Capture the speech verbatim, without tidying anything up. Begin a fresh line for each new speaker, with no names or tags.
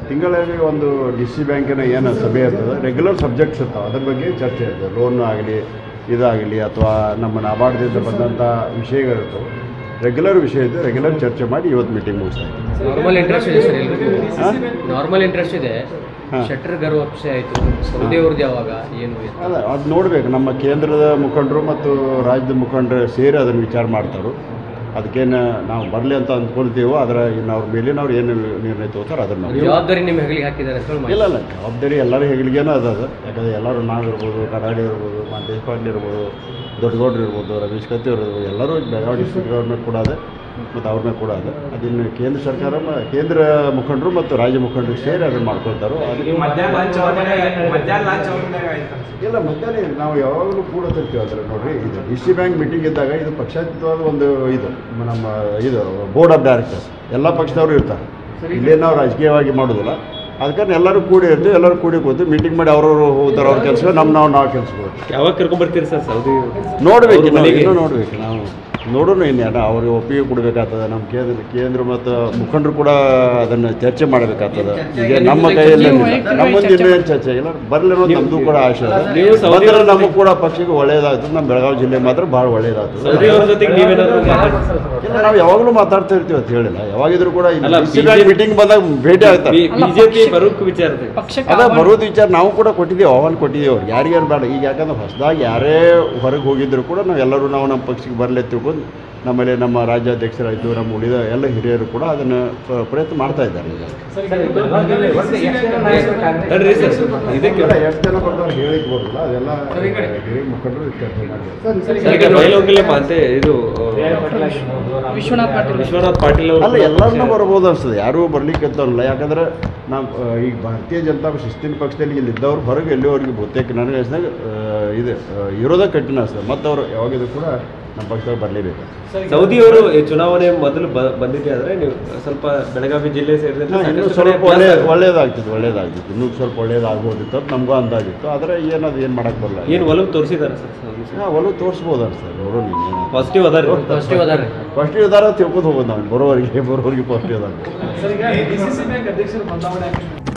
ತಿಂಗಳಲ್ಲಿ ಒಂದು D C ಬ್ಯಾಂಕಿನ ಏನು ಸಭೆ ಇರ್ತದೆ, ರೆಗ್ಯುಲರ್ ಸಬ್ಜೆಕ್ಟ್ಸ್ ಇರ್ತಾವೆ, ಅದ್ರ ಬಗ್ಗೆ ಚರ್ಚೆ ಇರ್ತದೆ. ಲೋನ್ ಆಗಲಿ, ಇದಾಗಲಿ, ಅಥವಾ ನಮ್ಮ ನಾಬಾರ್ಡ್ದಿಂದ ಬಂದಂಥ ವಿಷಯಗಳಿರ್ತವೆ, ರೆಗ್ಯುಲರ್ ವಿಷಯ ಇದೆ. ರೆಗ್ಯುಲರ್ ಚರ್ಚೆ ಮಾಡಿ ಇವತ್ತು ಮೀಟಿಂಗ್ ಮುಗಿಸ್ತಾ ಇದ್ದೀವಿ.
ನಾರ್ಮಲ್ ಇಂಟ್ರೆಸ್ಟ್ ಇದೆ ಸರ್, ಎಲ್ರಿಗೂ ನಾರ್ಮಲ್ ಇಂಟ್ರೆಸ್ಟ್ ಇದೆ. ಶೆಟ್ಟರ್ ಗರು ಅಪ್ಸೆ ಆಯಿತು, ಸೌದಿ ಅವ್ರದ್ದು ಯಾವಾಗ ಏನು
ಅಲ್ಲ, ಅದು ನೋಡಬೇಕು. ನಮ್ಮ ಕೇಂದ್ರದ ಮುಖಂಡರು ಮತ್ತು ರಾಜ್ಯದ ಮುಖಂಡರು ಸೇರಿ ಅದನ್ನು ವಿಚಾರ ಮಾಡ್ತಾರೆ. ಅದಕ್ಕೇನು ನಾವು ಬರಲಿ ಅಂತ ಅಂದ್ಕೊಳ್ತೀವೋ, ಅದರ ಇನ್ನು ಅವ್ರ ಮೇಲಿನ ಅವ್ರು ಏನು ನಿರ್ಣಯ ತಗೋತಾರೆ ಅದನ್ನು
ಜವಾಬ್ದಾರಿ ನಿಮ್ಮ ಹೆಗಲಿಗೆ ಹಾಕಿದ್ದಾರೆ.
ಇಲ್ಲ ಇಲ್ಲ ಜವಾಬ್ದಾರಿ ಎಲ್ಲರ ಹೆಗಲಿಗೇನೂ ಅದು ಅದು ಯಾಕಂದರೆ ಎಲ್ಲರೂ ನಾವಿರ್ಬೋದು, ಕರಾಡಿ ಇರ್ಬೋದು, ಮಾ ದೇಶಪಾಂಡೆ ಇರ್ಬೋದು, ದೊಡ್ಡಗೌಡರು ಇರ್ಬೋದು, ರಮೇಶ್ ಕತ್ತಿ ಇರ್ಬೋದು, ಎಲ್ಲರೂ ಬೆಳಗಾವಿ ಡಿಸ್ಟ್ರಿಕ್ಟ್ ಗೌರ್ಮೆಂಟ್ ಕೂಡ ಅದೇ ಮತ್ತು ಅವ್ರ ಮೇಲೆ ಕೂಡ ಅದೇ. ಅದನ್ನು ಕೇಂದ್ರ ಸರ್ಕಾರ, ಕೇಂದ್ರ ಮುಖಂಡರು ಮತ್ತು ರಾಜ್ಯ ಮುಖಂಡರು ಸೇರಿ ಅದನ್ನು ಮಾಡ್ಕೊಳ್ತಾರೋ. ಅದಕ್ಕೆ ಇಲ್ಲ, ಮಧ್ಯಾಹ್ನ ನಾವು ಯಾವಾಗಲೂ ಕೂಡ ತರ್ತೀವಿ ಅದರ. ನೋಡಿರಿ, ಇದು ಡಿ ಸಿ ಬ್ಯಾಂಕ್ ಮೀಟಿಂಗ್ ಇದ್ದಾಗ ಇದು ಪಕ್ಷಾತೀತವಾದ ಒಂದು ಇದು ನಮ್ಮ ಇದು ಬೋರ್ಡ್ ಆಫ್ ಡೈರೆಕ್ಟರ್ಸ್ ಎಲ್ಲ ಪಕ್ಷದವರು ಇರ್ತಾರೆ. ಇಲ್ಲೇ ನಾವು ರಾಜಕೀಯವಾಗಿ ಮಾಡೋದಿಲ್ಲ. ಅದಕ್ಕೆ ಎಲ್ಲರೂ ಕೂಡಿ ಇರ್ತೀವಿ, ಎಲ್ಲರೂ ಕೂಡಿ ಕೂತು ಮೀಟಿಂಗ್ ಮಾಡಿ ಅವ್ರವರು ಹೋಗ್ತಾರೆ ಅವ್ರ ಕೆಲಸ, ನಮ್ಮ ನಾವು ನಾವು ಕೆಲಸಗಳು.
ಯಾವಾಗ ಕರ್ಕೊಂಡ್ಬರ್ತೀರಿ ಸರ್ ಸೌದಿ?
ನೋಡ್ಬೇಕು, ಇನ್ನೂ ನೋಡ್ಬೇಕು ನಾವು ನೋಡೋಣ. ಇನ್ನೇನು ಅವ್ರಿಗೆ ಒಪ್ಪಿಗೆ ಕೊಡಬೇಕಾಗ್ತದೆ. ನಮ್ಮ ಕೇಂದ್ರ ಕೇಂದ್ರ ಮತ್ತು ಮುಖಂಡರು ಕೂಡ ಅದನ್ನು ಚರ್ಚೆ ಮಾಡಬೇಕಾಗ್ತದೆ. ಈಗ ನಮ್ಮ ಕೈಯಲ್ಲಿ ನಮ್ಮೊಂದು ಇನ್ನೇನು ಚರ್ಚೆ ಇಲ್ಲ, ಬರಲಿ ಅನ್ನೋದು ನಮ್ಮದು ಕೂಡ ಆಶೆ ಇದೆ. ಬಂದರೆ ನಮಗೂ ಕೂಡ ಪಕ್ಷಕ್ಕೆ ಒಳ್ಳೇದಾಗ್ತದೆ. ನಮ್ಮ ಬೆಳಗಾವಿ ಜಿಲ್ಲೆ ಮಾತ್ರ ಭಾಳ ಒಳ್ಳೇದಾಗ್ತದೆ. ಇಲ್ಲ, ನಾವು ಯಾವಾಗಲೂ ಮಾತಾಡ್ತಾ ಇರ್ತೀವಿ ಅಂತ ಹೇಳಿಲ್ಲ. ಯಾವಾಗಿದ್ರು ಕೂಡ ಮೀಟಿಂಗ್ ಬಂದಾಗ ಭೇಟಿ ಆಗ್ತಾರೆ.
ಬಿಜೆಪಿ ಬರೋಕ್ಕೆ ವಿಚಾರ
ಅದ ಬರೋದು ವಿಚಾರ ನಾವು ಕೂಡ ಕೊಟ್ಟಿದ್ದೀವಿ, ಆಹ್ವಾನ ಕೊಟ್ಟಿದ್ದೀವಿ ಅವ್ರಿಗೆ. ಯಾರಿಗಾರು ಬೇಡ. ಈಗ ಯಾಕಂದ್ರೆ ಹೊಸದಾಗಿ ಯಾರೇ ಹೊರಗೆ ಹೋಗಿದ್ರು ಕೂಡ ನಾವು ಎಲ್ಲರೂ ನಾವು ನಮ್ಮ ಪಕ್ಷಕ್ಕೆ ಬರಲಿ ತಿಳ್ಕೊಂಡು ನಮ್ಮಲ್ಲಿ ನಮ್ಮ ರಾಜ್ಯಾಧ್ಯಕ್ಷರಾಯಿತು, ನಮ್ಮ ಉಳಿದ ಎಲ್ಲ ಹಿರಿಯರು ಕೂಡ ಅದನ್ನು ಪ್ರಯತ್ನ ಮಾಡ್ತಾ ಇದ್ದಾರೆ. ಈಗ ಇದಕ್ಕೆ ಎಷ್ಟು ಜನ ಬರ್ತಾರೆ ಹೇಳಿಕ್ಕೆ ಬರೋದಿಲ್ಲ, ಅದೆಲ್ಲ ಹಿರಿಯ ಮುಖಂಡರು ಚರ್ಚೆ
ಮಾಡಿದ್ದಾರೆ. ಇದು
ವಿಶ್ವನಾಥ್ ಪಾಟೀಲ್
ವಿಶ್ವನಾಥ್ ಪಾಟೀಲ್
ಅಲ್ಲ, ಎಲ್ಲರನ್ನೂ ಬರ್ಬೋದು ಅನಿಸ್ತದೆ. ಯಾರೂ ಬರ್ಲಿಕ್ಕೆ ಅಂತಲ್ಲ. ಯಾಕಂದ್ರೆ ನಾವು ಈಗ ಭಾರತೀಯ ಜನತಾ ಶಿಸ್ತಿನ ಪಕ್ಷದಲ್ಲಿ ಇಲ್ಲಿದ್ದವ್ರು ಹೊರಗೆ ಎಲ್ಲಿವರೆಗೆ ಬಹುತೇಕ ನನಗೆ ಅನಿಸಿದಾಗ ಇದು ಇರೋದ ಕಠಿಣ ಅನಿಸ್ತದೆ. ಮತ್ತು ಅವರು ಯಾವಾಗಿದ್ರು ಕೂಡ ನಮ್ಮ ಪಕ್ಷದವ್ರು ಬರಲೇಬೇಕು.
ಸೌದಿ ಅವರು ಚುನಾವಣೆ ಮೊದಲು ಬಂದಿದ್ದೆ ಆದರೆ ನೀವು ಸ್ವಲ್ಪ ಬೆಳಗಾವಿ ಜಿಲ್ಲೆ ಸೇರಿದಂತೆ
ಇನ್ನೂ ಸ್ವಲ್ಪ ಒಳ್ಳೆ ಒಳ್ಳೇದಾಗ್ತಿತ್ತು ಒಳ್ಳೇದಾಗ್ತಿತ್ತು ಇನ್ನೂ ಸ್ವಲ್ಪ ಒಳ್ಳೇದಾಗ್ಬೋದಿತ್ತು ಅಂತ ನಮಗೂ ಅಂದಾಗಿತ್ತು. ಆದರೆ ಏನದು ಏನು ಮಾಡೋಕ್ಕೆ ಬರಲ್ಲ.
ಏನು ಒಲವು ತೋರಿಸಿದ್ದಾರೆ ಸರ್ ಸೌದಿ?
ಹಾಂ, ಒಲವು ತೋರಿಸ್ಬೋದು ಅನ್ಸ್ತದೆ. ನೋಡೋಣ, ಇನ್ನೇನು
ಪಾಸಿಟಿವ್ ಅದಾರ
ಪಾಸಿಟಿವ್ ಅದಾರ
ಪಾಸಿಟಿವ್ ಅದಾರ ತಿಳ್ಕೊಂಡು ಹೋಗೋದು ನಾವು. ಬರೋವರಿಗೆ ಬರೋವರಿಗೆ ಪಾಸಿಟಿವ್ ಅದಾರ.